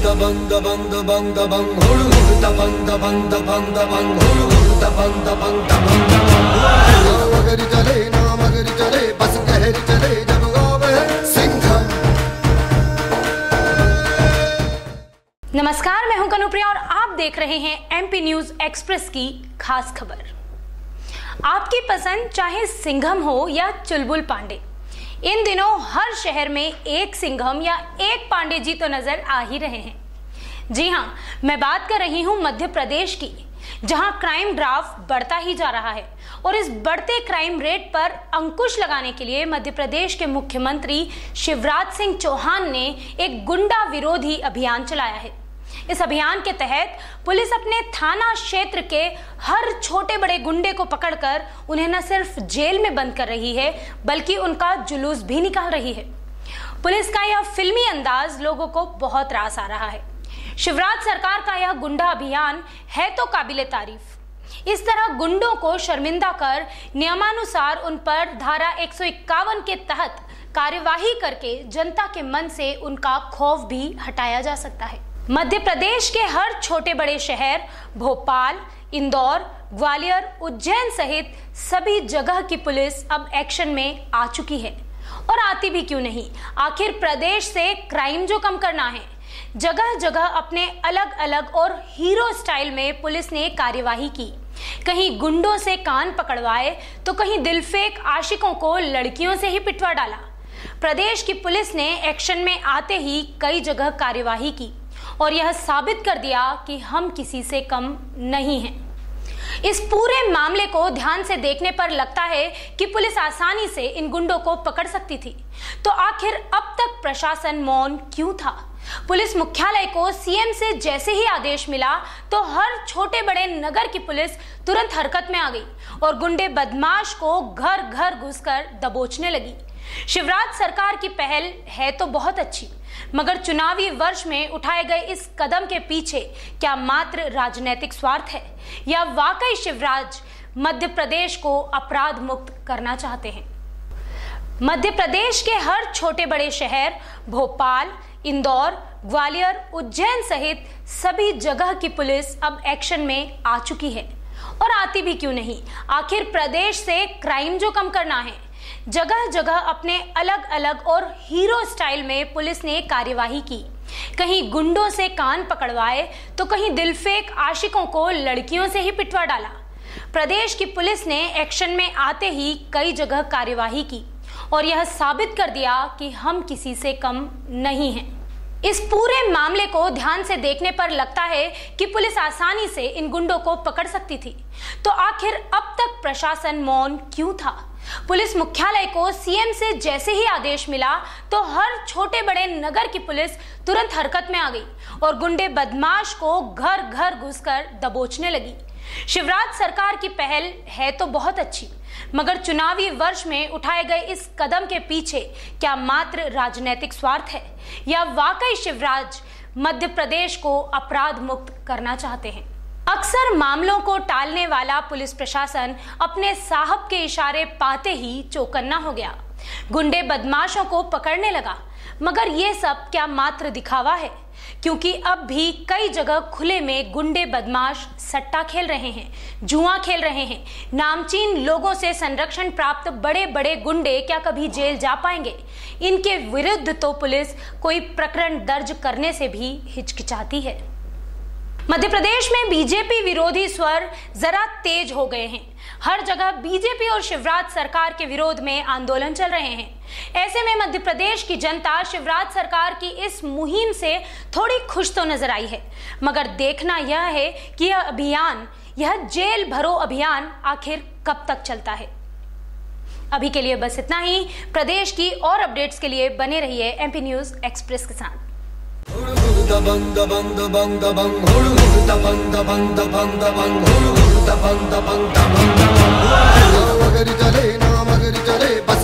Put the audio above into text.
नमस्कार, मैं हूं कनुप्रिया और आप देख रहे हैं एमपी न्यूज एक्सप्रेस की खास खबर। आपकी पसंद चाहे सिंघम हो या चुलबुल पांडे, इन दिनों हर शहर में एक सिंघम या एक पांडे जी तो नजर आ ही रहे हैं। जी हां, मैं बात कर रही हूं मध्य प्रदेश की, जहां क्राइम ग्राफ बढ़ता ही जा रहा है और इस बढ़ते क्राइम रेट पर अंकुश लगाने के लिए मध्य प्रदेश के मुख्यमंत्री शिवराज सिंह चौहान ने एक गुंडा विरोधी अभियान चलाया है। इस अभियान के तहत पुलिस अपने थाना क्षेत्र के हर छोटे बड़े गुंडे को पकड़कर उन्हें न सिर्फ जेल में बंद कर रही है, बल्कि उनका जुलूस भी निकाल रही है। पुलिस का यह फिल्मी अंदाज लोगों को बहुत रास आ रहा है। शिवराज सरकार का यह गुंडा अभियान है तो काबिले तारीफ। इस तरह गुंडों को शर्मिंदा कर नियमानुसार उन पर धारा 151 के तहत कार्यवाही करके जनता के मन से उनका खौफ भी हटाया जा सकता है। मध्य प्रदेश के हर छोटे बड़े शहर भोपाल, इंदौर, ग्वालियर, उज्जैन सहित सभी जगह की पुलिस अब एक्शन में आ चुकी है और आती भी क्यों नहीं। आखिर प्रदेश से क्राइम जो कम करना है, जगह जगह अपने अलग अलग और हीरो स्टाइल में पुलिस ने कार्यवाही की। कहीं गुंडों से कान पकड़वाए तो कहीं दिलफेक आशिकों को लड़कियों से ही पिटवा डाला। प्रदेश की पुलिस ने एक्शन में आते ही कई जगह कार्यवाही की और यह साबित कर दिया कि हम किसी से कम नहीं हैं। इस पूरे मामले को ध्यान से देखने पर लगता है कि पुलिस आसानी से इन गुंडों को पकड़ सकती थी, तो आखिर अब तक प्रशासन मौन क्यों था? पुलिस मुख्यालय को सीएम से जैसे ही आदेश मिला तो हर छोटे बड़े नगर की पुलिस तुरंत हरकत में आ गई और गुंडे बदमाश को घर घर घुसकर दबोचने लगी। शिवराज सरकार की पहल है तो बहुत अच्छी, मगर चुनावी वर्ष में उठाए गए इस कदम के पीछे क्या मात्र राजनीतिक स्वार्थ है या वाकई शिवराज मध्य प्रदेश को अपराध मुक्त करना चाहते हैं? मध्य प्रदेश के हर छोटे बड़े शहर भोपाल, इंदौर, ग्वालियर, उज्जैन सहित सभी जगह की पुलिस अब एक्शन में आ चुकी है और आती भी क्यों नहीं। आखिर प्रदेश से क्राइम जो कम करना है, जगह जगह अपने अलग अलग और हीरो स्टाइल में पुलिस ने कार्यवाही की। कहीं गुंडों से कान पकड़वाए तो कहीं दिलफेक आशिकों को लड़कियों से ही पिटवा डाला। प्रदेश की पुलिस ने एक्शन में आते ही कई जगह कार्यवाही की और यह साबित कर दिया कि हम किसी से कम नहीं हैं। इस पूरे मामले को ध्यान से देखने पर लगता है कि पुलिस आसानी से इन गुंडों को पकड़ सकती थी, तो आखिर अब तक प्रशासन मौन क्यों था? पुलिस मुख्यालय को सीएम से जैसे ही आदेश मिला तो हर छोटे बड़े नगर की पुलिस तुरंत हरकत में आ गई और गुंडे बदमाश को घर घर घुसकर दबोचने लगी। शिवराज सरकार की पहल है तो बहुत अच्छी, मगर चुनावी वर्ष में उठाए गए इस कदम के पीछे क्या मात्र राजनीतिक स्वार्थ है या वाकई शिवराज मध्य प्रदेश को अपराध मुक्त करना चाहते हैं? अक्सर मामलों को टालने वाला पुलिस प्रशासन अपने साहब के इशारे पाते ही चौकन्ना हो गया, गुंडे बदमाशों को पकड़ने लगा। मगर ये सब क्या मात्र दिखावा है? क्योंकि अब भी कई जगह खुले में गुंडे बदमाश सट्टा खेल रहे हैं, जुआ खेल रहे हैं। नामचीन लोगों से संरक्षण प्राप्त बड़े बड़े गुंडे क्या कभी जेल जा पाएंगे? इनके विरुद्ध तो पुलिस कोई प्रकरण दर्ज करने से भी हिचकिचाती है। मध्य प्रदेश में बीजेपी विरोधी स्वर जरा तेज हो गए हैं। हर जगह बीजेपी और शिवराज सरकार के विरोध में आंदोलन चल रहे हैं। ऐसे में मध्य प्रदेश की जनता शिवराज सरकार की इस मुहिम से थोड़ी खुश तो नजर आई है, मगर देखना यह है कि यह अभियान, यह जेल भरो अभियान आखिर कब तक चलता है। अभी के लिए बस इतना ही। प्रदेश की और अपडेट्स के लिए बने रहिए एमपी न्यूज एक्सप्रेस के साथ। मगर चले ना मगर चले।